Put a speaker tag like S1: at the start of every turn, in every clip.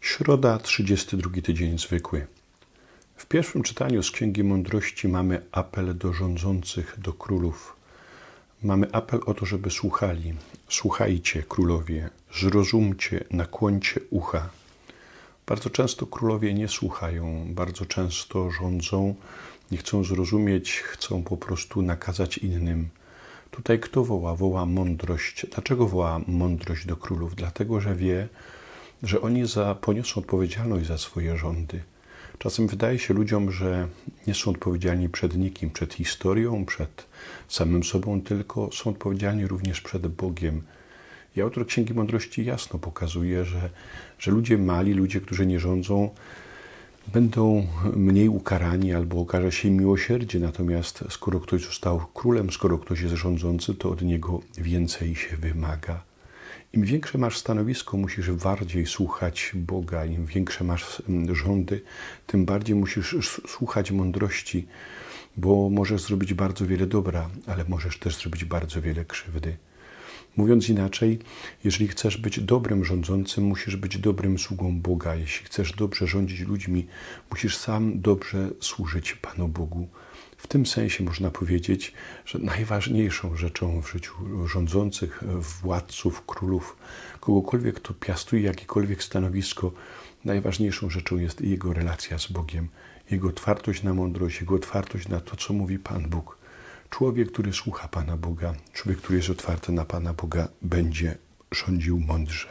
S1: Środa, 32 tydzień zwykły. W pierwszym czytaniu z Księgi Mądrości mamy apel do rządzących, do królów. Mamy apel o to, żeby słuchali. Słuchajcie, królowie, zrozumcie, nakłońcie ucha. Bardzo często królowie nie słuchają, bardzo często rządzą, nie chcą zrozumieć, chcą po prostu nakazać innym. Tutaj kto woła? Woła mądrość. Dlaczego woła mądrość do królów? Dlatego, że wie, że oni poniosą odpowiedzialność za swoje rządy. Czasem wydaje się ludziom, że nie są odpowiedzialni przed nikim, przed historią, przed samym sobą, tylko są odpowiedzialni również przed Bogiem. I autor Księgi Mądrości jasno pokazuje, że ludzie mali, ludzie, którzy nie rządzą, będą mniej ukarani albo okaże się im miłosierdzie. Natomiast skoro ktoś został królem, skoro ktoś jest rządzący, to od niego więcej się wymaga. Im większe masz stanowisko, musisz bardziej słuchać Boga. Im większe masz rządy, tym bardziej musisz słuchać mądrości, bo możesz zrobić bardzo wiele dobra, ale możesz też zrobić bardzo wiele krzywdy. Mówiąc inaczej, jeżeli chcesz być dobrym rządzącym, musisz być dobrym sługą Boga. Jeśli chcesz dobrze rządzić ludźmi, musisz sam dobrze służyć Panu Bogu. W tym sensie można powiedzieć, że najważniejszą rzeczą w życiu rządzących, władców, królów, kogokolwiek, kto piastuje jakiekolwiek stanowisko, najważniejszą rzeczą jest jego relacja z Bogiem, jego otwartość na mądrość, jego otwartość na to, co mówi Pan Bóg. Człowiek, który słucha Pana Boga, człowiek, który jest otwarty na Pana Boga, będzie rządził mądrze.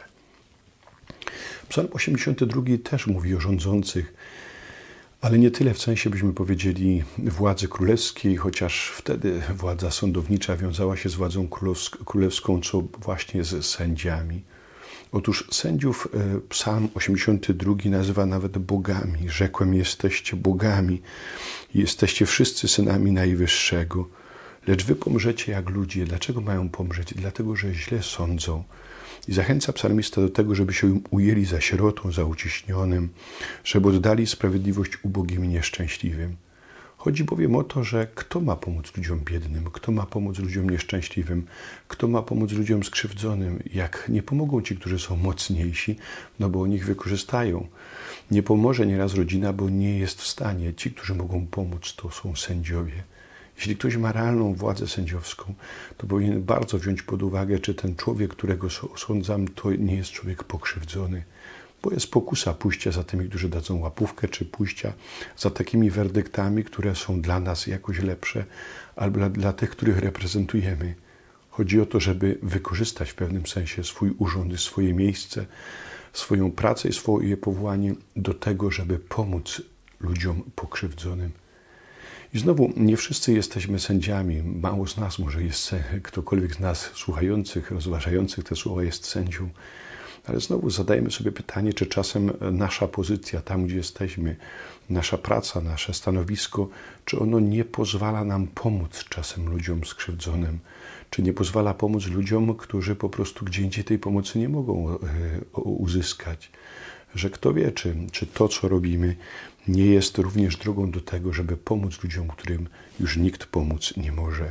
S1: Psalm 82 też mówi o rządzących, ale nie tyle w sensie, byśmy powiedzieli, władzy królewskiej, chociaż wtedy władza sądownicza wiązała się z władzą królewską, co właśnie z sędziami. Otóż sędziów Psalm 82 nazywa nawet bogami. Rzekłem, jesteście bogami, jesteście wszyscy synami Najwyższego. Lecz wy pomrzecie jak ludzie. Dlaczego mają pomrzeć? Dlatego, że źle sądzą. I zachęca psalmista do tego, żeby się ujęli za sierotą, za uciśnionym, żeby oddali sprawiedliwość ubogim i nieszczęśliwym. Chodzi bowiem o to, że kto ma pomóc ludziom biednym, kto ma pomóc ludziom nieszczęśliwym, kto ma pomóc ludziom skrzywdzonym, jak nie pomogą ci, którzy są mocniejsi, no bo oni ich wykorzystają. Nie pomoże nieraz rodzina, bo nie jest w stanie. Ci, którzy mogą pomóc, to są sędziowie. Jeśli ktoś ma realną władzę sędziowską, to powinien bardzo wziąć pod uwagę, czy ten człowiek, którego osądzam, to nie jest człowiek pokrzywdzony. Bo jest pokusa pójścia za tymi, którzy dadzą łapówkę, czy pójścia za takimi werdyktami, które są dla nas jakoś lepsze, albo dla tych, których reprezentujemy. Chodzi o to, żeby wykorzystać w pewnym sensie swój urząd, swoje miejsce, swoją pracę i swoje powołanie do tego, żeby pomóc ludziom pokrzywdzonym. I znowu, nie wszyscy jesteśmy sędziami. Mało z nas może jest, ktokolwiek z nas słuchających, rozważających te słowa jest sędzią. Ale znowu zadajmy sobie pytanie, czy czasem nasza pozycja, tam gdzie jesteśmy, nasza praca, nasze stanowisko, czy ono nie pozwala nam pomóc czasem ludziom skrzywdzonym, czy nie pozwala pomóc ludziom, którzy po prostu gdzie indziej tej pomocy nie mogą uzyskać. Że kto wie, czy to, co robimy, nie jest również drogą do tego, żeby pomóc ludziom, którym już nikt pomóc nie może.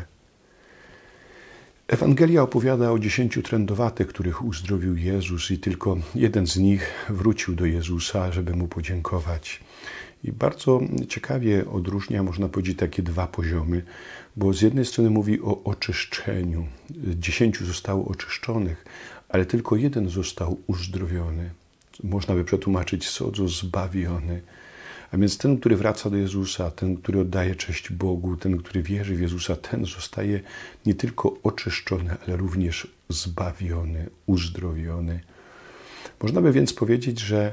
S1: Ewangelia opowiada o 10 trędowatych, których uzdrowił Jezus i tylko jeden z nich wrócił do Jezusa, żeby Mu podziękować. I bardzo ciekawie odróżnia, można powiedzieć, takie dwa poziomy, bo z jednej strony mówi o oczyszczeniu. 10 zostało oczyszczonych, ale tylko jeden został uzdrowiony. Można by przetłumaczyć sodzo zbawiony. A więc ten, który wraca do Jezusa, ten, który oddaje cześć Bogu, ten, który wierzy w Jezusa, ten zostaje nie tylko oczyszczony, ale również zbawiony, uzdrowiony. Można by więc powiedzieć, że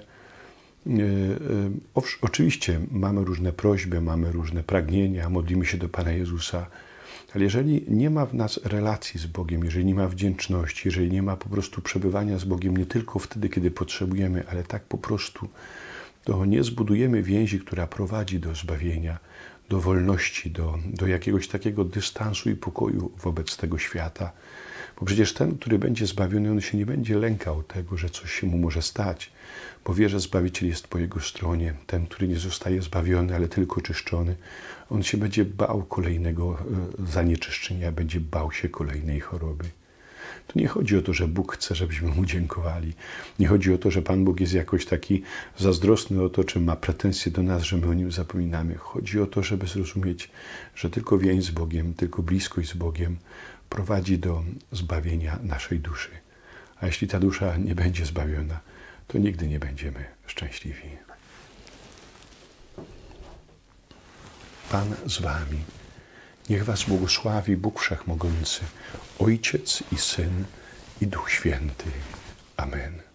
S1: oczywiście mamy różne prośby, mamy różne pragnienia, modlimy się do Pana Jezusa, ale jeżeli nie ma w nas relacji z Bogiem, jeżeli nie ma wdzięczności, jeżeli nie ma po prostu przebywania z Bogiem nie tylko wtedy, kiedy potrzebujemy, ale tak po prostu, to nie zbudujemy więzi, która prowadzi do zbawienia, do wolności, do jakiegoś takiego dystansu i pokoju wobec tego świata. Bo przecież ten, który będzie zbawiony, on się nie będzie lękał tego, że coś się mu może stać, bo wie, że Zbawiciel jest po jego stronie. Ten, który nie zostaje zbawiony, ale tylko czyszczony, on się będzie bał kolejnego zanieczyszczenia, będzie bał się kolejnej choroby. Tu nie chodzi o to, że Bóg chce, żebyśmy Mu dziękowali. Nie chodzi o to, że Pan Bóg jest jakoś taki zazdrosny o to, czy ma pretensje do nas, że my o Nim zapominamy. Chodzi o to, żeby zrozumieć, że tylko więź z Bogiem, tylko bliskość z Bogiem prowadzi do zbawienia naszej duszy. A jeśli ta dusza nie będzie zbawiona, to nigdy nie będziemy szczęśliwi. Pan z wami. Niech was błogosławi Bóg Wszechmogący, Ojciec i Syn i Duch Święty. Amen.